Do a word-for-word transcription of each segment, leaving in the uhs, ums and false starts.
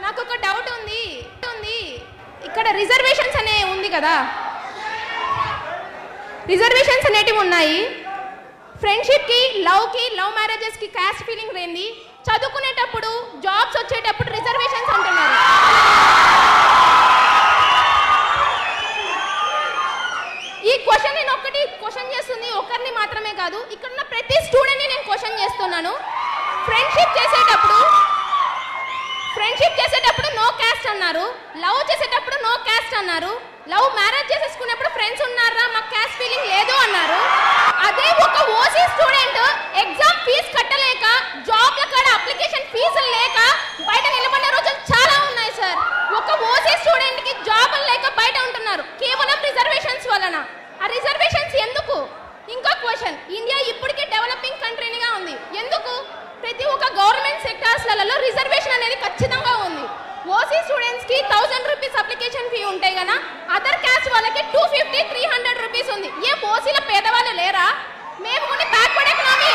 నాకు ఒక డౌట్ ఉంది ఉంది ఇక్కడ రిజర్వేషన్స్ అనే ఉంది కదా, రిజర్వేషన్స్ అనేటివి ఉన్నాయి. ఫ్రెండ్షిప్కి, లవ్కి, లవ్ మ్యారేజెస్కి క్యాస్ట్ ఫీలింగ్ ఏంది? చదువుకునేటప్పుడు, జాబ్స్ వచ్చేటప్పుడు రిజర్వేషన్స్ అంటున్నారు. ఈ క్వశ్చన్ నేను ఒక్కటి క్వశ్చన్ చేస్తుంది, ఒకరిని మాత్రమే కాదు, ఇక్కడ ఉన్న ప్రతి స్టూడెంట్ని నేను క్వశ్చన్ చేస్తున్నాను. ఫ్రెండ్షిప్ చేసేటప్పుడు ఫ్రెండ్షిప్ చేసేటప్పుడు నో క్యాస్ట్ అన్నారు, లవ్ చేసేటప్పుడు నో క్యాస్ట్ అన్నారు, లవ్ మ్యారేజ్ చేసేసుకునేప్పుడు ఫ్రెండ్స్ ఉన్నారా మాకు క్యాస్ట్ ఫీలింగ్ లేదు అన్నారు. అదే ఒక ఓసీ స్టూడెంట్ ఎగ్జామ్ ఫీజు కట్టలేక, జాబ్ల కాడ అప్లికేషన్ ఫీజులు లేక బయట నిలబడిన రోజులు చాలా ఉన్నాయి సార్. ఒక ఓసీ స్టూడెంట్ కి జాబులు లేక బయట ఉంటున్నారు కేవలం రిజర్వేషన్స్ వలన. ఆ రిజర్వేషన్స్ ఎందుకు? ఇంకో క్వశ్చన్, ఇండియా ఇప్పటికే డెవలపింగ్ కంట్రీగా ఉంది, ఎందుకు? ప్రతి ఒక్క గవర్నమెంట్ సెక్టార్స్లలో రిజర్వేషన్ అనేది ఖచ్చితంగా ఉంది. ఓసీ స్టూడెంట్స్ కి థౌసండ్ రూపీస్ అప్లికేషన్ ఫీ ఉంటాయి కదా, అదర్ క్యాస్ట్ వాళ్ళకి two fifty three hundred rupees ఉంది. ఏ ఓసీల పేదవాళ్ళు లేరా? మేము కొన్ని బ్యాక్వర్డ్ ఎకనామీ,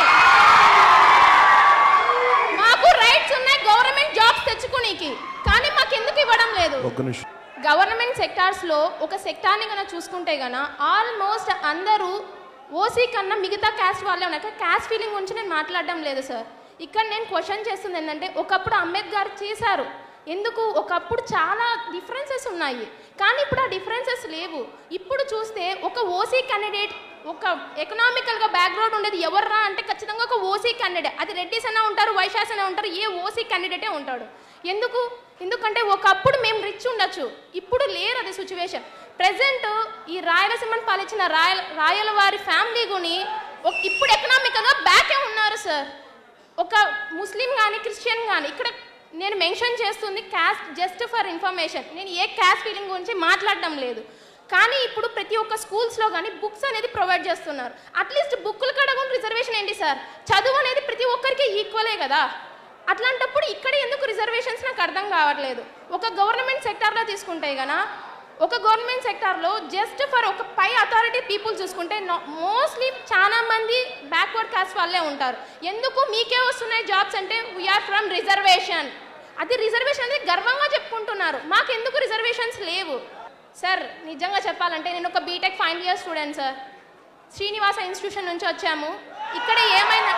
మాకు రైట్స్ ఉన్నాయి గవర్నమెంట్ జాబ్స్ తెచ్చుకునేకి, కానీ మాకు ఎందుకు ఇవ్వడం లేదు? గవర్నమెంట్ సెక్టార్స్లో ఒక సెక్టార్ని కన్నా చూసుకుంటే కన్నా ఆల్మోస్ట్ అందరూ ఓసీ కన్నా మిగతా క్యాస్ట్ వాళ్ళే ఉన్నాయి. క్యాస్ట్ ఫీలింగ్ గురించి నేను మాట్లాడడం లేదు సార్. ఇక్కడ నేను క్వశ్చన్ చేస్తుంది ఏంటంటే, ఒకప్పుడు అంబేద్కర్ చేశారు, ఎందుకు? ఒకప్పుడు చాలా డిఫరెన్సెస్ ఉన్నాయి, కానీ ఇప్పుడు ఆ డిఫరెన్సెస్ లేవు. ఇప్పుడు చూస్తే ఒక ఓసీ క్యాండిడేట్, ఒక ఎకనామికల్గా బ్యాక్గ్రౌండ్ ఉండేది ఎవర్రా అంటే ఖచ్చితంగా ఒక ఓసీ క్యాండిడేట్. అది రెడ్డిస్ అయినా ఉంటారు, వైశ్యాస్ అయినా ఉంటారు, ఏ ఓసీ క్యాండిడేటే ఉంటాడు. ఎందుకు? ఎందుకంటే ఒకప్పుడు మేము రిచ్ ఉండొచ్చు, ఇప్పుడు లేరు అది సిచ్యువేషన్. ప్రజెంట్ ఈ రాయలసీమను పాలించిన రాయల రాయల వారి ఫ్యామిలీ గుని ఇప్పుడు ఎకనామికల్గా బ్యాకే ఉన్నారు సార్. ఒక ముస్లిం కానీ క్రిస్టియన్ కానీ, ఇక్కడ నేను మెన్షన్ చేస్తుంది క్యాస్ట్ జస్ట్ ఫర్ ఇన్ఫర్మేషన్, నేను ఏ క్యాస్ట్ ఫీలింగ్ గురించి మాట్లాడడం లేదు. కానీ ఇప్పుడు ప్రతి ఒక్క స్కూల్స్లో కానీ బుక్స్ అనేది ప్రొవైడ్ చేస్తున్నారు. అట్లీస్ట్ బుక్కులు కూడా రిజర్వేషన్ ఏంటి సార్? చదువు అనేది ప్రతి ఒక్కరికి ఈక్వలే కదా. అట్లాంటప్పుడు ఇక్కడ ఎందుకు రిజర్వేషన్స్ నాకు అర్థం కావట్లేదు. ఒక గవర్నమెంట్ సెక్టార్లో తీసుకుంటే కన్నా, ఒక గవర్నమెంట్ సెక్టార్లో జస్ట్ ఫర్ ఒక పై అథారిటీ పీపుల్ చూసుకుంటే మోస్ట్లీ చాలా మంది బ్యాక్వర్డ్ కాస్ట్ వాళ్ళే ఉంటారు. ఎందుకు మీకే వస్తున్నాయి జాబ్స్ అంటే వీఆర్ ఫ్రమ్ రిజర్వేషన్. అది రిజర్వేషన్ అనేది గర్వంగా చెప్పుకుంటున్నారు, మాకు ఎందుకు రిజర్వేషన్స్ లేవు సార్? నిజంగా చెప్పాలంటే నేను ఒక BTech final year student sir, Srinivasa institution నుంచి వచ్చాము. ఇక్కడ ఏమైనా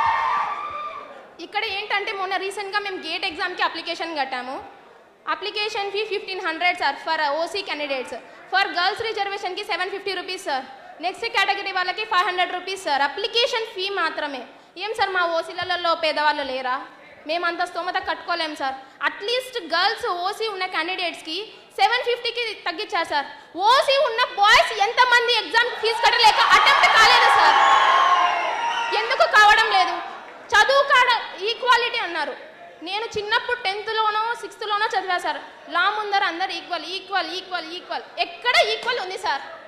ఇక్కడ ఏంటంటే మొన్న రీసెంట్గా మేము గేట్ ఎగ్జామ్కి అప్లికేషన్ కట్టాము. Application fee fifteen hundred sir for OC candidates. For girls రిజర్వేషన్కి seven fifty rupees sir. Next category వాళ్ళకి five hundred rupees sir. Application fee మాత్రమే. ఏం సార్ మా ఓసీలలో పేదవాళ్ళు లేరా? మేము అంత స్తోమత కట్టుకోలేము సార్. అట్లీస్ట్ గర్ల్స్ ఓసీ ఉన్న క్యాండిడేట్స్కి సెవెన్ ఫిఫ్టీకి తగ్గించారు సార్. ఓసీ ఉన్న బాయ్స్ ఎంతమంది ఎగ్జామ్ ఫీజు కట్టలేక అటెంప్ట్ కాలేదు సార్? ఎందుకు కావడం లేదు? చదువు కాడ ఈక్వాలిటీ అన్నారు. నేను చిన్నప్పుడు టెన్త్లోనో సిక్స్త్లోనో చదివా సార్, లా ముందర అందరు ఈక్వల్ ఈక్వల్ ఈక్వల్ ఈక్వల్. ఎక్కడ ఈక్వల్ ఉంది సార్?